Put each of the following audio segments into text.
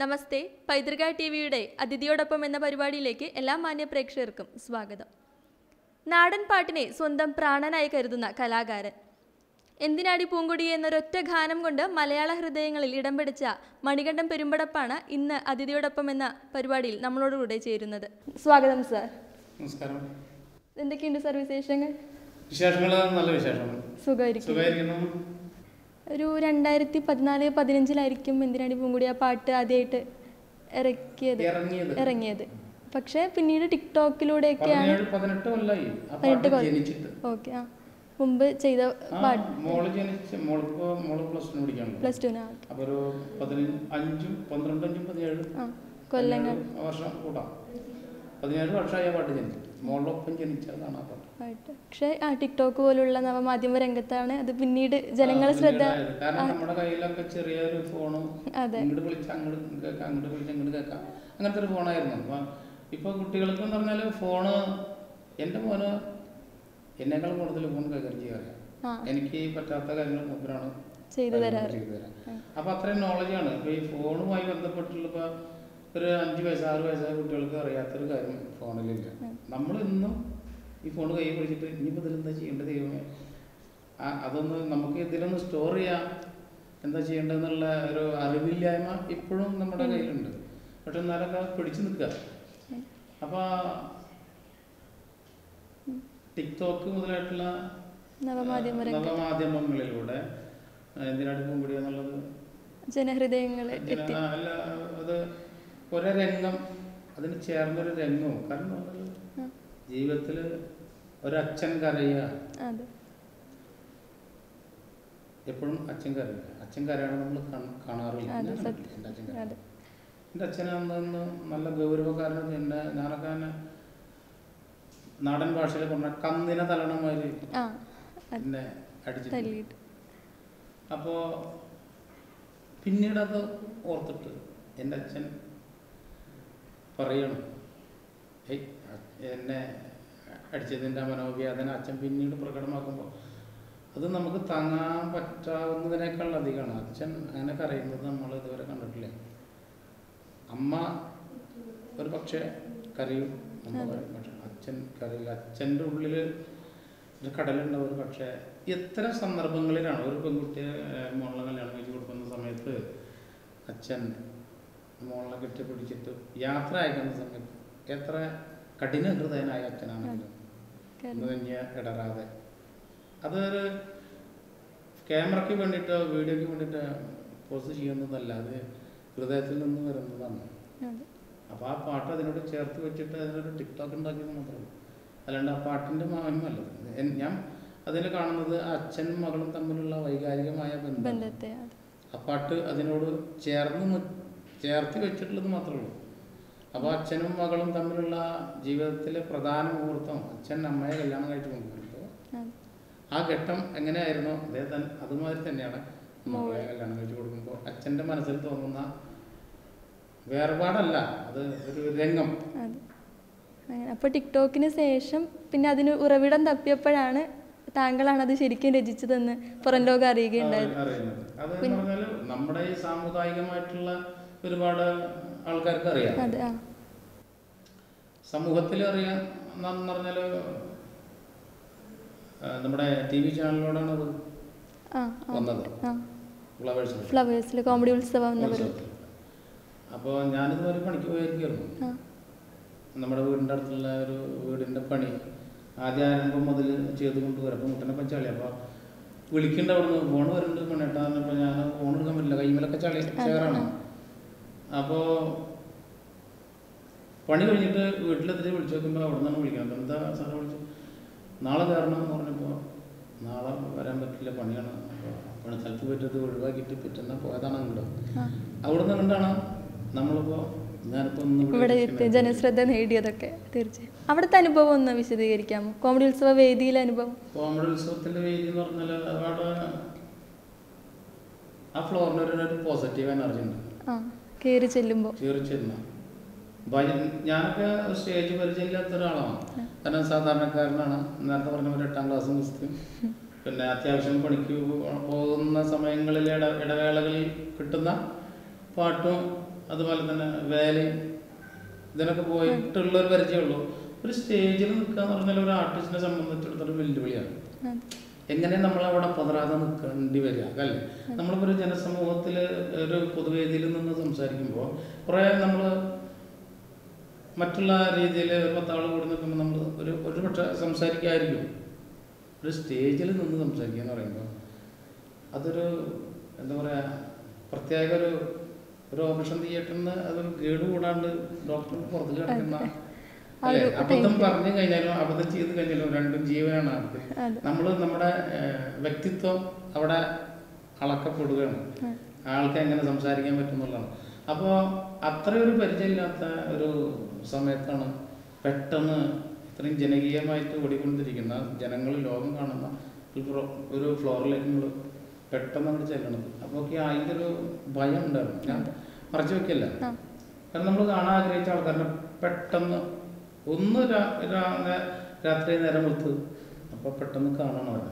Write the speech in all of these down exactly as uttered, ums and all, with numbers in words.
നമസ്തേ. പൈതൃക ടി വിയുടെ അതിഥിയോടൊപ്പം എന്ന പരിപാടിയിലേക്ക് എല്ലാ മാന്യ പ്രേക്ഷകർക്കും സ്വാഗതം. നാടൻ പാട്ടിനെ സ്വന്തം പ്രാണനായി കരുതുന്ന കലാകാരൻ. എന്തിനാടി പൂങ്കൊടി എന്നൊരൊറ്റ ഗാനം കൊണ്ട് മലയാള ഹൃദയങ്ങളിൽ ഇടം പിടിച്ച മണികണ്ഠൻ പെരുമ്പടപ്പാണ് ഇന്ന് അതിഥിയോടൊപ്പം എന്ന പരിപാടിയിൽ നമ്മളോടുകൂടെ ചേരുന്നത്. സ്വാഗതം സർ. നമസ്കാരം. എന്തൊക്കെയുണ്ട് സർ വിശേഷങ്ങൾ? വിശേഷങ്ങൾ നല്ല വിശേഷങ്ങൾ. സുഖമായിരിക്കുന്നു. ഒരു രണ്ടായിരത്തി പതിനാല് പതിനഞ്ചിലായിരിക്കും എന്തിനാടി പൂങ്കുടി ആ പാട്ട് ആദ്യമായിട്ട് ഇറക്കിയത് ഇറങ്ങിയത് പക്ഷെ പിന്നീട് ടിക്ടോക്കിലൂടെയൊക്കെയാണ് പതിനെട്ട് ഓക്കെ ആ മുമ്പ് ചെയ്ത പാട്ട് പ്ലസ് ടു കൊല്ലങ്ങൾ പതിനേഴ് വർഷമായ പാട്ട് ജനിച്ചു മോളൊപ്പം ജനിച്ചതാണ് ആ പാട്ട്. പക്ഷേ ആ ടിക്ടോക്ക് പോലുള്ള നവമാധ്യമ രംഗത്താണ് അത് പിന്നീട് ജനങ്ങളെ ശ്രദ്ധ. കാരണം നമ്മുടെ കയ്യിലൊക്കെ ചെറിയൊരു ഫോണും അങ്ങോട്ട് വിളിച്ച് അങ്ങോട്ട് കേൾക്കാം അങ്ങോട്ട് വിളിച്ച് അങ്ങോട്ട് കേൾക്കാം അങ്ങനത്തെ ഒരു ഫോണായിരുന്നു. അപ്പം ഇപ്പോൾ കുട്ടികൾക്ക് എന്ന് പറഞ്ഞാൽ ഫോണ് എൻ്റെ മോന് എന്നേക്കാളും കൂടുതൽ ഫോൺ കൈകാര്യം ചെയ്യാറില്ല. എനിക്ക് പറ്റാത്ത കാര്യങ്ങൾ മൂപ്പരാണ് ചെയ്തു തരാം. അപ്പം അത്രയും നോളജാണ്. ഇപ്പോൾ ഈ ഫോണുമായി ബന്ധപ്പെട്ടുള്ള ഇപ്പോൾ ഒരു അഞ്ച് വയസ്സ് ആറ് വയസ്സായ കുട്ടികൾക്ക് അറിയാത്തൊരു കാര്യം ഫോണിലില്ല. നമ്മൾ ഇന്നും ഈ ഫോൺ കൈ പിടിച്ചിട്ട് ഇനിയിപ്പോൾ ഇതിലെന്താ ചെയ്യേണ്ടത് ദൈവമേ, അതൊന്ന് നമുക്ക് ഇതിലൊന്ന് സ്റ്റോർ ചെയ്യാം, എന്താ ചെയ്യേണ്ടതെന്നുള്ള ഒരു അറിവില്ലായ്മ ഇപ്പോഴും നമ്മുടെ കയ്യിലുണ്ട്. പക്ഷെ എന്നാലൊക്കെ പിടിച്ചു നിൽക്കുക. അപ്പോൾ ടിക്ടോക്ക് മുതലായിട്ടുള്ള നവമാധ്യമങ്ങളിലൂടെ എന്തിനാണ് പൂങ്കുടി എന്നുള്ളത് ജനഹൃദയങ്ങളെ അല്ല, അത് ഒരേ രംഗം അതിന് ചേർന്നൊരു രംഗവും. കാരണം ജീവിതത്തിൽ ഒരച്ഛൻ കരയുക, എപ്പോഴും അച്ഛൻ കരയില്ല. അച്ഛൻ കരയാണ് നമ്മൾ കാണാറില്ല. എൻ്റെ അച്ഛൻ കര എൻ്റെ അച്ഛനാണെന്ന് നല്ല ഗൗരവക്കാരൻ. എൻ്റെ ഞാനൊക്കെ തന്നെ നാടൻ ഭാഷയിൽ പറഞ്ഞ കന്നിനെ തലണമാര് എന്നെ അടിച്ചിട്ട്. അപ്പോൾ പിന്നീട് അത് ഓർത്തിട്ട് എൻ്റെ അച്ഛൻ പറയണം, ഏയ് എന്നെ അടിച്ചതിൻ്റെ മനോവേദന അച്ഛൻ പിന്നീട് പ്രകടമാക്കുമ്പോൾ അത് നമുക്ക് താങ്ങാൻ പറ്റാവുന്നതിനേക്കാൾ അധികമാണ്. അച്ഛൻ അങ്ങനെ കരയുന്നത് നമ്മൾ ഇതുവരെ കണ്ടിട്ടില്ല. അമ്മ ഒരു പക്ഷേ കരയും, പക്ഷെ അച്ഛൻ കരയില്ല. അച്ഛൻ്റെ ഉള്ളിൽ ഒരു കടലുണ്ടാവും. ഒരു പക്ഷേ എത്ര സന്ദർഭങ്ങളിലാണ് ഒരു പെൺകുട്ടിയെ മോളെ കല്യാണം കഴിച്ച് കൊടുക്കുന്ന സമയത്ത് അച്ഛൻ മോളെ കെട്ടിപ്പിടിച്ചിട്ട് യാത്ര അയക്കുന്ന സമയത്ത് എത്ര കഠിന ഹൃദയനായ അച്ഛനാണെങ്കിലും ഒന്ന് തന്നെ ഇടറാതെ അതൊരു ക്യാമറയ്ക്ക് വേണ്ടിയിട്ടോ വീഡിയോയ്ക്ക് വേണ്ടിയിട്ട് പോസ്റ്റ് ചെയ്യുന്നതല്ല, അത് ഹൃദയത്തിൽ നിന്ന് വരുന്നതാണ്. അപ്പോൾ ആ പാട്ട് അതിനോട് ചേർത്ത് വെച്ചിട്ട് അതിനൊരു ടിക്ടോക്ക് ഉണ്ടാക്കിയത് മാത്രമേ. അല്ലാണ്ട് ആ പാട്ടിൻ്റെ മാന്യമല്ല. ഞാൻ അതിൽ കാണുന്നത് അച്ഛനും മകളും തമ്മിലുള്ള വൈകാരികമായ ബന്ധത്തെ ആ പാട്ട് അതിനോട് ചേർന്ന് ചേർത്ത് വെച്ചിട്ടുള്ളത് മാത്രമേ ഉള്ളൂ. അപ്പോൾ അച്ഛനും മകളും തമ്മിലുള്ള ജീവിതത്തിലെ പ്രധാന മുഹൂർത്തം അച്ഛൻ അമ്മയെ കല്യാണം കഴിച്ച് കൊണ്ടുപോകുമ്പോൾ ആ ഘട്ടം എങ്ങനെയായിരുന്നോ അതേ തന്നെ അതുമാതിരി തന്നെയാണ് മകളെ കല്യാണം കഴിച്ച് കൊടുക്കുമ്പോൾ അച്ഛൻ്റെ മനസ്സിൽ തോന്നുന്ന വേർപാടല്ല, അത് ഒരു രംഗം. അപ്പോൾ ടിക്ടോക്കിന് ശേഷം പിന്നെ അതിന് ഉറവിടം തപ്പിയപ്പോഴാണ് താങ്കളാണ് അത് ശരിക്കും രചിച്ചതെന്ന് പുറം ലോകം അറിയുകയുണ്ടായത്. അത് പറഞ്ഞാൽ നമ്മുടെ ഈ സാമുദായികമായിട്ടുള്ള ഒരുപാട് ആൾക്കാർക്ക് അറിയാം, സമൂഹത്തിൽ അറിയാം എന്ന് പറഞ്ഞാൽ നമ്മുടെ ടി വി ചാനലിലൂടെയാണ് അത് വന്നത്. ഫ്ലവേഴ്സിൽ കോമഡി ഉത്സവം. അപ്പോൾ ഞാനിതുവരെ പണിക്ക് പോയിരിക്കുന്നു. നമ്മുടെ വീടിൻ്റെ അടുത്തുള്ള ഒരു വീടിൻ്റെ പണി ആദ്യം ആരംഭം മുതൽ ചെയ്ത് കൊണ്ടുവരും. അപ്പോൾ മുട്ടനെ പച്ചാളി അപ്പോൾ വിളിക്കേണ്ട അവിടുന്ന് ഫോൺ വരുന്നുണ്ട് പണിയിട്ടാ പറഞ്ഞപ്പോൾ ഞാൻ ഫോൺ എടുക്കാൻ പറ്റില്ല, കൈമേലൊക്കെ ചളി ചേറാണ്. അപ്പോൾ പണി കഴിഞ്ഞിട്ട് വീട്ടിലെത്തിട്ട് വിളിച്ചു നോക്കുമ്പോൾ അവിടെ നിന്നാണ് വിളിക്കുന്നത്. എന്താ സാറെ വിളിച്ചു, നാളെ കയറണം എന്ന് പറഞ്ഞപ്പോൾ നാളെ വരാൻ പറ്റില്ല, പണിയാണ്. അപ്പോൾ പണി സ്ഥലത്ത് പറ്റത് ഒഴിവാക്കിയിട്ട് പിറ്റേന്ന് പോയതാണ് അങ്ങോട്ട്. അവിടെ നിന്ന് കണ്ടാണ് നമ്മളിപ്പോൾ ഞാനിപ്പോൾ ഇവിടെ ജനശ്രദ്ധ നേടിയതൊക്കെ. തീർച്ചയായും അവിടുത്തെ അനുഭവം ഒന്ന് വിശദീകരിക്കാമോ? കോമഡി ഉത്സവ വേദിയിലെ അനുഭവം. കോമഡി ഉത്സവത്തിൻ്റെ വേദി എന്ന് പറഞ്ഞാൽ അവിടെ ആ ഫ്ലോറിന് ഒരു പോസിറ്റീവ് എനർജി ഉണ്ട്. കയറി ചെല്ലുമ്പോൾ കയറി ചെല്ലുമ്പോൾ ഞാനൊക്കെ സ്റ്റേജ് പരിചയമില്ലാത്ത ഒരാളാണ്. കാരണം സാധാരണക്കാരനാണ്. നേരത്തെ പറഞ്ഞ ഒരു എട്ടാം ക്ലാസ് മുസ്ലിം. പിന്നെ അത്യാവശ്യം പണിക്ക് പോകുന്ന സമയങ്ങളിൽ ഇട ഇടവേളകളിൽ കിട്ടുന്ന പാട്ടും അതുപോലെ തന്നെ വേലയും ഇതിനൊക്കെ പോയിട്ടുള്ളൊരു പരിചയമുള്ളൂ. ഒരു സ്റ്റേജിൽ നിൽക്കുക എന്ന് പറഞ്ഞാൽ ഒരു ആർട്ടിസ്റ്റിനെ സംബന്ധിച്ചിടത്തോളം വെല്ലുവിളിയാണ്. എങ്ങനെ നമ്മളവിടെ പതറാതെ നിൽക്കേണ്ടി വരിക അല്ലേ? നമ്മളിപ്പോൾ ഒരു ജനസമൂഹത്തിൽ ഒരു പൊതുവേദിയിൽ നിന്ന് സംസാരിക്കുമ്പോൾ കുറേ നമ്മൾ മറ്റുള്ള രീതിയിൽ പത്താൾ കൂടി നിൽക്കുമ്പോൾ നമ്മൾ ഒരു ഒരു പക്ഷേ സംസാരിക്കായിരിക്കും. ഒരു സ്റ്റേജിൽ നിന്ന് സംസാരിക്കുക എന്ന് പറയുമ്പോൾ അതൊരു എന്താ പറയുക, പ്രത്യേക ഒരു ഒരു ഓപ്പറേഷൻ തിയേറ്ററിൽ നിന്ന് അതൊരു ഗേഡ് കൂടാണ്ട് ഡോക്ടർ പുറത്ത് കിടക്കുന്ന അല്ലേ? അബദ്ധം പറഞ്ഞു കഴിഞ്ഞാലും അബദ്ധം ചെയ്ത് കഴിഞ്ഞാലും രണ്ടും ജീവനാണ് അവർക്ക്. നമ്മൾ നമ്മുടെ വ്യക്തിത്വം അവിടെ അളക്കപ്പെടുകയാണ്, ആൾക്ക് എങ്ങനെ സംസാരിക്കാൻ പറ്റുന്നുള്ളതാണ്. അപ്പോൾ അത്രയൊരു പരിചയമില്ലാത്ത ഒരു സമയത്താണ് പെട്ടെന്ന് ഇത്രയും ജനകീയമായിട്ട് ഓടിക്കൊണ്ടിരിക്കുന്ന ജനങ്ങൾ ലോകം കാണുന്ന ഒരു ഫ്ലോറിലേക്ക് നമ്മൾ പെട്ടെന്ന് അവിടെ ചെല്ലണത്. അപ്പോൾ അതിൻ്റെ ഒരു ഭയം ഉണ്ടായിരുന്നു. ഞാൻ മറച്ചു വെക്കില്ല, കാരണം നമ്മൾ കാണാൻ ആഗ്രഹിച്ച ആൾക്കാരെ പെട്ടെന്ന് ഒന്ന് രാത്രി നേരം കൊടുത്ത് അപ്പോൾ പെട്ടെന്ന് കാണണം. അവിടെ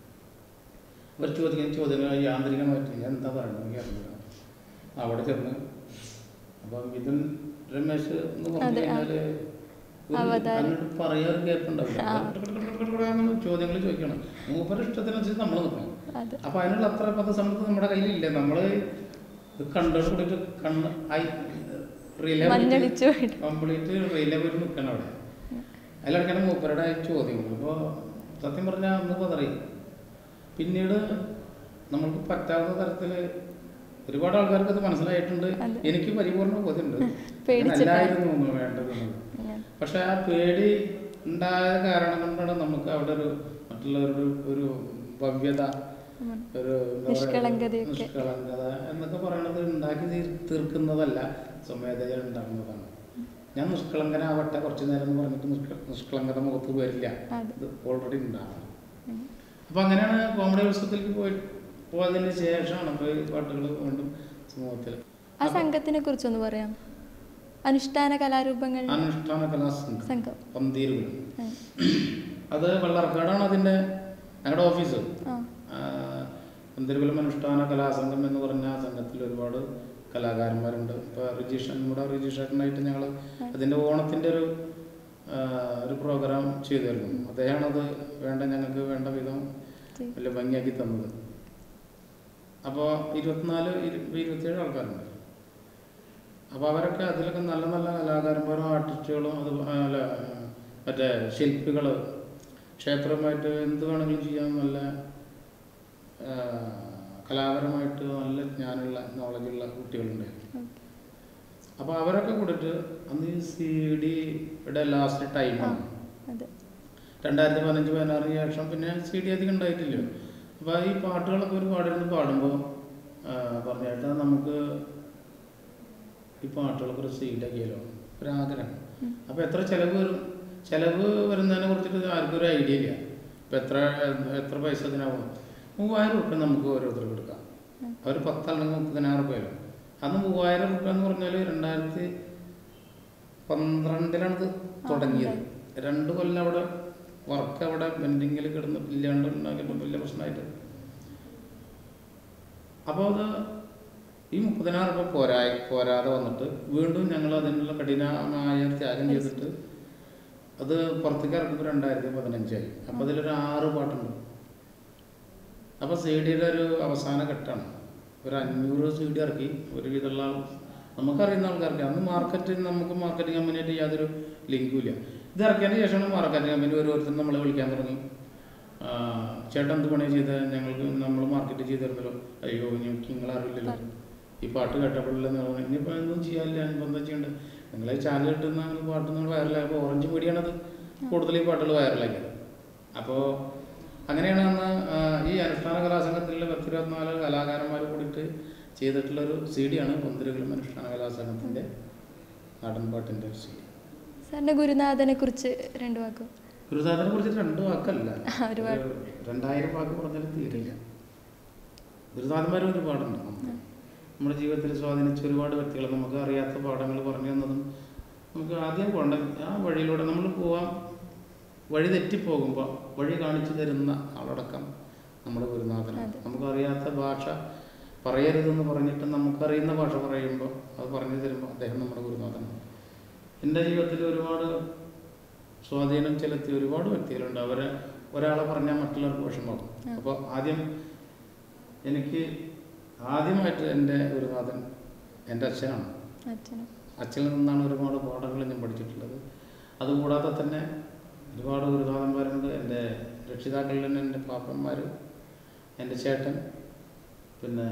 അവർ ചോദിക്കുന്ന ചോദ്യങ്ങൾ യാന്ത്രികമായിട്ട് ഞാൻ എന്താ പറയണത് എനിക്ക് അറിയില്ല. അവിടെ ചെന്ന് അപ്പം മിഥുൻ രമേശ് എന്ന് പറഞ്ഞു കഴിഞ്ഞാൽ അതിനോട് പറയാറ് കേൾപ്പുണ്ടാവില്ല. ചോദ്യങ്ങൾ ചോദിക്കണം, മൂപ്പരുടെ ഇഷ്ടത്തിനനുസരിച്ച് നമ്മൾ നിൽക്കണം. അപ്പം അതിനുള്ള അത്ര പദസമ്പത്ത് നമ്മുടെ കയ്യിലില്ല. നമ്മൾ കണ്ടോട് കൂടിയിട്ട് കണ്ണ് ഐ റിലേ കംപ്ലീറ്റ് റിലേ പോയിട്ട് നിൽക്കണം അവിടെ. അതിലിടയ്ക്കാണ് മൂപ്പരുടെ ചോദ്യങ്ങൾ. അപ്പോൾ സത്യം പറഞ്ഞാൽ അന്ന് പതറി. പിന്നീട് നമ്മൾക്ക് പറ്റാവുന്ന തരത്തിൽ ഒരുപാട് ആൾക്കാർക്ക് അത് മനസ്സിലായിട്ടുണ്ട്. എനിക്ക് പരിപൂർണ്ണ ബോധ്യമുണ്ട് എല്ലായിരുന്നു വേണ്ടതെന്ന്. പക്ഷെ ആ പേടി ഉണ്ടായ കാരണം കൊണ്ടാണ് നമുക്ക് അവിടെ ഒരു മറ്റുള്ളവരുടെ ഒരു ഭവ്യത, ഒരു നിഷ്കളങ്കത എന്നൊക്കെ പറയണത് ഉണ്ടാക്കി തീർക്കുന്നതല്ല, സ്വമേധയ ഉണ്ടാക്കുന്നതാണ്. ഞാൻ നിഷ്കളങ്കനാവട്ടെ കുറച്ചു നേരം എന്ന് പറഞ്ഞിട്ട് നിഷ്കളങ്കത മുഖത്ത് വരില്ല, ഇത് ഓൾറെഡി ഉണ്ടാവണം. അപ്പൊ അങ്ങനെയാണ് കോമഡി ഉത്സവത്തിലേക്ക് പോയി പോയതിന് ശേഷമാണ് ഇപ്പോൾ ഈ പാട്ടുകൾ വീണ്ടും സമൂഹത്തിൽ. ആ സംഘത്തിനെ കുറിച്ചൊന്ന് പറയാം. അനുഷ്ഠാന കലാരൂപങ്ങൾ അനുഷ്ഠാന കലാസംഘം പന്തീരുകുലം, അത് വെള്ളർക്കാടാണ് അതിൻ്റെ ഞങ്ങളുടെ ഓഫീസ്. പന്തീരുകുലം അനുഷ്ഠാന കലാസംഘം എന്ന് പറഞ്ഞ ആ സംഘത്തിൽ ഒരുപാട് കലാകാരന്മാരുണ്ട്. ഇപ്പോൾ റിജീഷൻ, നമ്മുടെ റിജീഷേട്ടനായിട്ട് ഞങ്ങൾ അതിൻ്റെ ഓണത്തിൻ്റെ ഒരു ഒരു പ്രോഗ്രാം ചെയ്തിരുന്നു. അദ്ദേഹമാണ് അത് വേണ്ട ഞങ്ങൾക്ക് വേണ്ട വിധം വലിയ ഭംഗിയാക്കി തന്നത്. അപ്പോൾ ഇരുപത്തിനാല് ഇരുപത്തിയേഴ് ആൾക്കാരുണ്ട്. അപ്പോൾ അവരൊക്കെ അതിലൊക്കെ നല്ല നല്ല കലാകാരന്മാരും ആർട്ടിസ്റ്റുകളും അതുപോലെ മറ്റേ ശില്പികൾ, ക്ഷേത്രമായിട്ട് എന്ത് വേണമെങ്കിലും ചെയ്യാൻ നല്ല കലാപരമായിട്ട് നല്ല ജ്ഞാനമുള്ള നോളജുള്ള കുട്ടികളുണ്ടായിരുന്നു. അപ്പോൾ അവരൊക്കെ കൂടിയിട്ട് അന്ന് ഈ സി ഡിയുടെ ലാസ്റ്റ് ടൈമാണ് രണ്ടായിരത്തി പതിനഞ്ച് പതിനാറിന് ശേഷം പിന്നെ സി ഡി അധികം ഉണ്ടായിട്ടില്ല. അപ്പോൾ ഈ പാട്ടുകളൊക്കെ ഒരു പാടിരുന്ന് പാടുമ്പോൾ പറഞ്ഞായിട്ട് നമുക്ക് ഈ പാട്ടുകളൊക്കെ ഒരു സി ഡി ആക്കിയാലോ ഒരാഗ്രഹം. അപ്പോൾ എത്ര ചിലവ് വരും, ചിലവ് വരുന്നതിനെ കുറിച്ചിട്ട് ആർക്കും ഒരു ഐഡിയ ഇല്ല. ഇപ്പം എത്ര എത്ര പൈസ ഇതിനാവും? മൂവായിരം റുപ്യ നമുക്ക് ഓരോരുത്തർക്ക് എടുക്കാം. അവർ പത്താണെങ്കിൽ മുപ്പതിനായിരം റുപ്യല്ലോ. അന്ന് മൂവായിരം റുപ്യ എന്ന് പറഞ്ഞാൽ രണ്ടായിരത്തി പന്ത്രണ്ടിലാണത് തുടങ്ങിയത്. രണ്ട് കൊല്ലം അവിടെ വർക്ക് അവിടെ പെൻഡിങ്ങിൽ കിടന്ന് ഇല്ലാണ്ട് ഉണ്ടാക്കിയിട്ട് വലിയ പ്രശ്നമായിട്ട്. അപ്പോൾ അത് ഈ മുപ്പതിനായിരം റുപ്യ പോരാ പോരാതെ വന്നിട്ട് വീണ്ടും ഞങ്ങൾ അതിനുള്ള കഠിനമായ ത്യാഗം ചെയ്തിട്ട് അത് പുറത്തേക്ക് ഇറക്കുമ്പോൾ രണ്ടായിരത്തി പതിനഞ്ചായി. അപ്പോൾ അതിലൊരു ആറ് പാട്ടുണ്ട്. അപ്പോൾ സി ഡിയുടെ ഒരു അവസാന ഘട്ടമാണ്. ഒരു അഞ്ഞൂറ് സി ഡി ഇറക്കി ഒരുവിധമുള്ള നമുക്കറിയുന്ന ആൾക്കാർക്ക്. അന്ന് മാർക്കറ്റിൽ നമുക്ക് മാർക്കറ്റിംഗ് കമ്പനിയായിട്ട് യാതൊരു ലിങ്കും ഇല്ല. ഇത് ഇറക്കിയതിന് ശേഷമാണ് മാർക്കറ്റിംഗ് കമ്പനി ഓരോരുത്തരും നമ്മളെ വിളിക്കാൻ തുടങ്ങി. ചേട്ടൻ എന്ത് പണി ചെയ്ത് ഞങ്ങൾക്ക് നമ്മൾ മാർക്കറ്റ് ചെയ്ത് തരുന്നല്ലോ. അയ്യോ എനിക്ക് നിങ്ങൾ അറിയില്ലല്ലോ, ഈ പാട്ട് കേട്ടപ്പോഴല്ലോ ഇനിയിപ്പോൾ ഒന്നും ചെയ്യാനില്ല, ഇനിയിപ്പോൾ എന്താ ചെയ്യേണ്ടത്? നിങ്ങളെ ചാനൽ കിട്ടുന്ന പാട്ട് നിങ്ങൾ വൈറലായപ്പോൾ ഓറഞ്ച് മീഡിയാണത് കൂടുതൽ ഈ പാട്ടുകൾ വൈറലാക്കിയത്. അപ്പോൾ അങ്ങനെയാണ് അന്ന് ഈ അനുഷ്ഠാന കലാസംഘത്തിലുള്ള പത്തിരുപത്തിനാല് കലാകാരന്മാർ കൂടിയിട്ട് ചെയ്തിട്ടുള്ളൊരു സി ഡിയാണ് പന്തിരുകുലം അനുഷ്ഠാന കലാസംഘത്തിൻ്റെ നാടൻപാട്ടിൻ്റെ ഒരു സി ഡി. സാറിൻ്റെ ഗുരുനാഥനെ കുറിച്ച് രണ്ട് വാക്കോ? ഗുരുനാഥനെ കുറിച്ച് രണ്ട് വാക്കല്ല, രണ്ടായിരം വാക്ക് പറഞ്ഞാലും തീരില്ല. ഗുരുനാഥന്മാർ ഒരുപാടുണ്ട്. നമ്മുടെ ജീവിതത്തിൽ സ്വാധീനിച്ച ഒരുപാട് വ്യക്തികൾ, നമുക്ക് അറിയാത്ത പാഠങ്ങൾ പറഞ്ഞു തന്നതും നമുക്ക് ആദ്യം പോകേണ്ട ആ വഴിയിലൂടെ നമ്മൾ പോവാൻ വഴി തെറ്റിപ്പോകുമ്പോൾ വഴി കാണിച്ചു തരുന്ന ആളടക്കം നമ്മുടെ ഗുരുനാഥനാണ്. നമുക്കറിയാത്ത ഭാഷ പറയരുതെന്ന് പറഞ്ഞിട്ട് നമുക്കറിയുന്ന ഭാഷ പറയുമ്പോൾ അത് പറഞ്ഞു തരുമ്പോൾ അദ്ദേഹം നമ്മുടെ ഗുരുനാഥനാണ്. എൻ്റെ ജീവിതത്തിൽ ഒരുപാട് സ്വാധീനം ചെലുത്തിയ ഒരുപാട് വ്യക്തികളുണ്ട്. അവരെ ഒരാളെ പറഞ്ഞാൽ മറ്റുള്ളവർക്ക് വിഷമാകും. അപ്പോൾ ആദ്യം എനിക്ക് ആദ്യമായിട്ട് എൻ്റെ ഗുരുനാഥൻ എൻ്റെ അച്ഛനാണ്. അച്ഛനിൽ നിന്നാണ് ഒരുപാട് പാഠങ്ങൾ ഞാൻ പഠിച്ചിട്ടുള്ളത്. അതുകൂടാതെ തന്നെ ഒരുപാട് ഗുരുനാഥന്മാരുണ്ട്. എൻ്റെ രക്ഷിതാക്കളിൽ തന്നെ എൻ്റെ പാപ്പന്മാർ, എൻ്റെ ചേട്ടൻ, പിന്നെ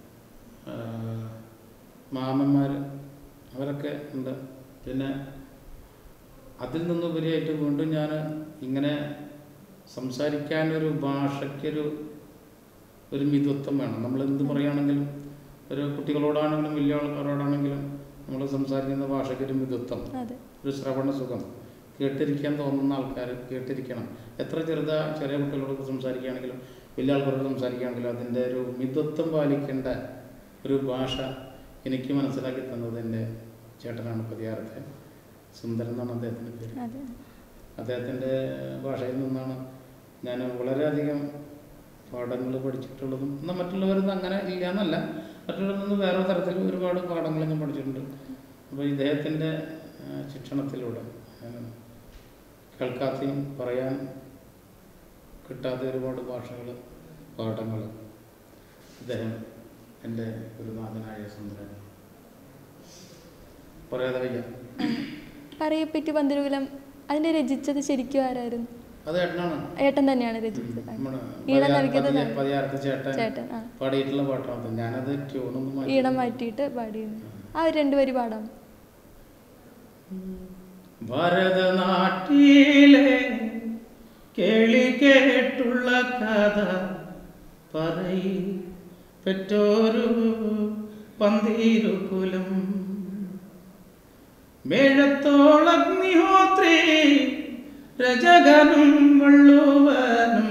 മാമന്മാർ, അവരൊക്കെ ഉണ്ട്. പിന്നെ അതിൽ നിന്നുപരിയായിട്ട് വീണ്ടും ഞാൻ ഇങ്ങനെ സംസാരിക്കാനൊരു ഭാഷയ്ക്കൊരു ഒരു മിതത്വം വേണം. നമ്മൾ എന്ത് പറയുകയാണെങ്കിലും ഒരു കുട്ടികളോടാണെങ്കിലും വലിയ ആൾക്കാരോടാണെങ്കിലും നമ്മൾ സംസാരിക്കുന്ന ഭാഷയ്ക്കൊരു മിതത്വം, ഒരു ശ്രവണ സുഖം, കേട്ടിരിക്കാൻ തോന്നുന്ന ആൾക്കാർ കേട്ടിരിക്കണം. എത്ര ചെറുതാ ചെറിയ കുട്ടികളോട് സംസാരിക്കുകയാണെങ്കിലും വലിയ ആൾക്കാരോട് സംസാരിക്കുകയാണെങ്കിലും അതിൻ്റെ ഒരു മിതത്വം പാലിക്കേണ്ട ഒരു ഭാഷ എനിക്ക് മനസ്സിലാക്കി തന്നത് എൻ്റെ ചേട്ടനാണ്. പതിയാറത്തെ സുന്ദരൻ എന്നാണ് അദ്ദേഹത്തിൻ്റെ പേര്. അദ്ദേഹത്തിൻ്റെ ഭാഷയിൽ നിന്നാണ് ഞാൻ വളരെയധികം പാഠങ്ങൾ പഠിച്ചിട്ടുള്ളതും. എന്നാൽ മറ്റുള്ളവരൊന്നും അങ്ങനെ ഇല്ല എന്നല്ല, മറ്റുള്ളവരിൽ നിന്ന് വേറെ തരത്തിൽ ഒരുപാട് പാഠങ്ങൾ ഞാൻ പഠിച്ചിട്ടുണ്ട്. അപ്പോൾ ഇദ്ദേഹത്തിൻ്റെ ശിക്ഷണത്തിലൂടെ കേൾക്കാതെയും പറയാൻ കിട്ടാത്ത ഒരുപാട് ഭാഷകൾ, പാഠങ്ങൾ അദ്ദേഹം എൻ്റെ ഗുരുനാഥനായ സുന്ദരൻ പറയാതെ വയ്യ. പറയപ്പെട്ടി പന്തിരുകുലം അതിനെ രചിച്ചത് ശരിക്കും ആരായിരുന്നു? അത് ഏട്ടനാണ്. ഏട്ടൻ തന്നെയാണ് രചിച്ചത്. ചേട്ടൻ പാടിയിട്ടുള്ള പാട്ടാണ്. ഞാനത് ട്യൂണൊന്നും ഈണം മാറ്റിയിട്ട് പാടിയിരുന്നു. ആ ഒരു രണ്ടു വരി പാടാം. ഭരതനാട്ടിലെ കേളി കേട്ടുള്ള കഥ പറയി പെറ്റോരു പന്തീരുകുലം മേഴത്തോളഗ്നിഹോത്രി രജകനും വള്ളുവനും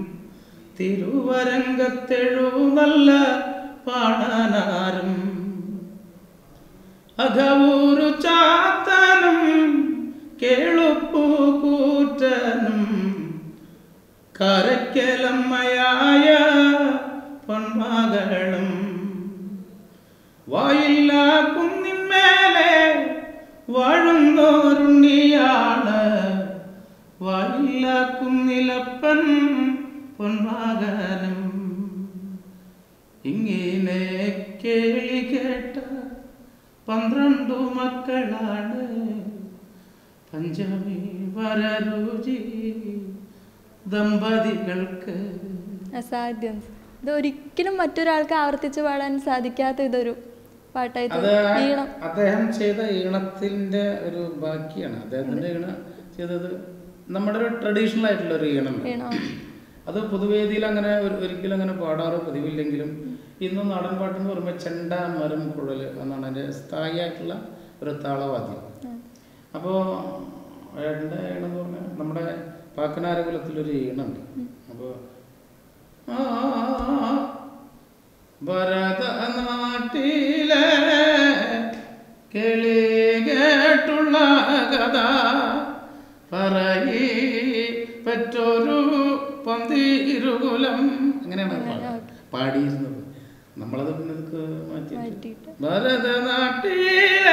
തിരുവരങ്കത്തെഴുന്നല്ല പാണനാരും അഘവൂരു ചാത്തനും കേളുപ്പു കൂറ്റനും കരയ്ക്കലമ്മയായ പൊന്മകളും വായില്ല കുന്നിന്മേലെ വാഴുന്നോരുണ്ണിയാണ് വായില്ല കുന്നിലപ്പൻ പൊന്മകനും. ഇങ്ങനെ കേളി കേട്ട പന്ത്രണ്ടു മക്കളാണ് പഞ്ചമി വരരുചി ദമ്പതികൾക്ക്. അസാധ്യം. ഇത് ഒരിക്കലും മറ്റൊരാൾക്ക് ആവർത്തിച്ച് പാടാൻ സാധിക്കാത്ത ഇതൊരു പാട്ടായി. അദ്ദേഹം ചെയ്ത ഈണത്തിന്റെ ഒരു ബാക്കിയാണ്. അദ്ദേഹത്തിന്റെ ഈണ ചെയ്തത് നമ്മുടെ ഒരു ട്രഡീഷണൽ ആയിട്ടുള്ള ഒരു ഈണം. അത് പൊതുവേദിയിൽ അങ്ങനെ ഒരിക്കലും അങ്ങനെ പാടാറ് പതിവില്ലെങ്കിലും ഇന്ന് നാടൻ പാട്ടെന്ന് പറയുമ്പോൾ ചെണ്ട, മരം, കുഴൽ എന്നാണ് അതിൻ്റെ സ്ഥായിയായിട്ടുള്ള ഒരു താളവാദ്യം. അപ്പോൾ അയാളുടെ ഈണം എന്ന് പറഞ്ഞാൽ നമ്മുടെ പാക്കനാരകുലത്തിലൊരു ഈണുണ്ട്. അപ്പോൾ ഭരതനാട്ടിലെ കേളി കേട്ടുള്ള കഥ പറയി പെറ്റൊരു പന്തീരുകുലം, അങ്ങനെയാണ് പാടിയിരുന്നത്. നമ്മളത് പിന്നെ മാറ്റി ഭരതനാട്ടിലെ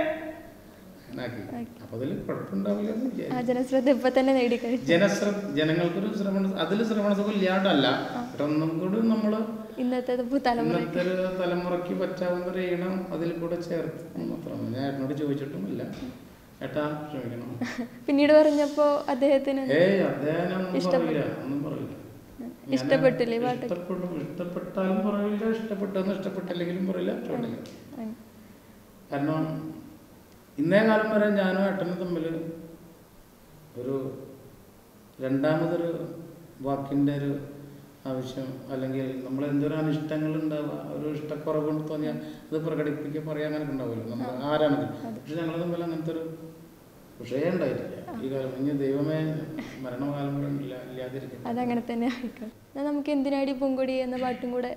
അപ്പൊ അതിൽ കുഴപ്പമുണ്ടാവില്ല. ജനശ്രദ്ധ ഇപ്പൊ തന്നെ നേടിക്കഴിഞ്ഞു. ജനശ്രദ്ധ ജനങ്ങൾക്കൊരു ശ്രവണ അതിൽ ശ്രവണസുഖം ഇല്ലാണ്ടല്ല, ഒന്നും കൂടി നമ്മള് ഇന്നത്തെ ഇന്നത്തെ ഒരു തലമുറയ്ക്ക് പറ്റാവുന്ന ഒരു ഈണം അതിൽ കൂടെ ചേർത്ത് മാത്രമാണ്. ഞാൻ ഏട്ടനോട് ചോദിച്ചിട്ടുമില്ല. ഏട്ടാ ക്ഷമിക്കണം. പിന്നീട് പറഞ്ഞപ്പോ അദ്ദേഹത്തിന് ഏയ് അദ്ദേഹം ഒന്നും പറയില്ല, ഒന്നും പറയില്ല. ഇഷ്ടപ്പെട്ടില്ലേ പാട്ട്? ഇഷ്ടപ്പെട്ടാലും പറയില്ല, ഇഷ്ടപ്പെട്ടെന്ന് ഇഷ്ടപ്പെട്ടില്ലെങ്കിലും പറയില്ല, ഇഷ്ടപ്പെട്ടില്ല. കാരണം ഇന്നേ കാലം വരെ ഞാനും ഏട്ടനും തമ്മിൽ ഒരു രണ്ടാമതൊരു വാക്കിൻ്റെ ഒരു ആവശ്യം, അല്ലെങ്കിൽ നമ്മൾ എന്തൊരു അനിഷ്ടങ്ങൾ ഉണ്ടാവുക, ഒരു ഇഷ്ടക്കുറവ് തോന്നിയാൽ അത് പ്രകടിപ്പിക്കുക, പറയാൻ അങ്ങനെയൊക്കെ ഉണ്ടാവുമല്ലോ നമ്മൾ ആരാണെങ്കിലും. പക്ഷെ ഞങ്ങൾ തമ്മിൽ അങ്ങനത്തെ ഒരു വിഷയം ഉണ്ടായിട്ടില്ല ഈ കാലം. ഇനി ദൈവമേ മരണകാലം വരെ ഇല്ല ഇല്ലാതിരിക്കും. അതങ്ങനെ തന്നെ ആയിരിക്കും. നമുക്ക് എന്തിനാടി പൂങ്കൊടി എന്ന പാട്ടും കൂടെ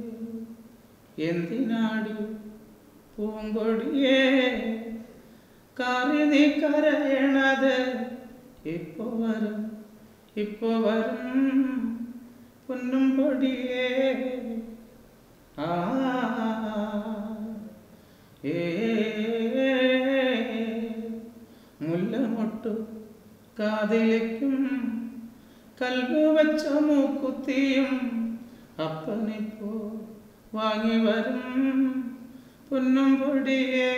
എന്തിനാടി പൂങ്കൊടിയേ കാറി നീ കരയണത് ഇപ്പൊ വരും ഇപ്പൊ വരും പൊന്നും പൊടിയേ ആ ഏ മുല്ലമൊട്ടു കാതിലേക്കും കൽബ് വെച്ച മൂക്കുത്തിയും അപ്പനിപ്പോ വാങ്ങി വരും പൊന്നും പൊടിയേ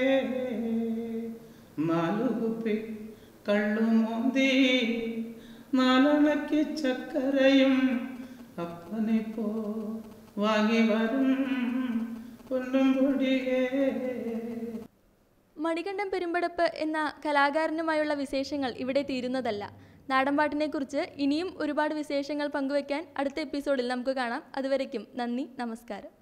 നാലു കുപ്പി കള്ളുമോന്തി നാലണയ്ക്ക് ചക്കരയും അപ്പനിപ്പോ വാങ്ങി വരും പൊന്നും പൊടിയേ. മണികണ്ഠൻ പെരുമ്പടപ്പ് എന്ന കലാകാരനുമായുള്ള വിശേഷങ്ങൾ ഇവിടെ തീരുന്നതല്ല. നാടൻപാട്ടിനെക്കുറിച്ച് ഇനിയും ഒരുപാട് വിശേഷങ്ങൾ പങ്കുവയ്ക്കാൻ അടുത്ത എപ്പിസോഡിൽ നമുക്ക് കാണാം. അതുവരയ്ക്കും നന്ദി, നമസ്കാരം.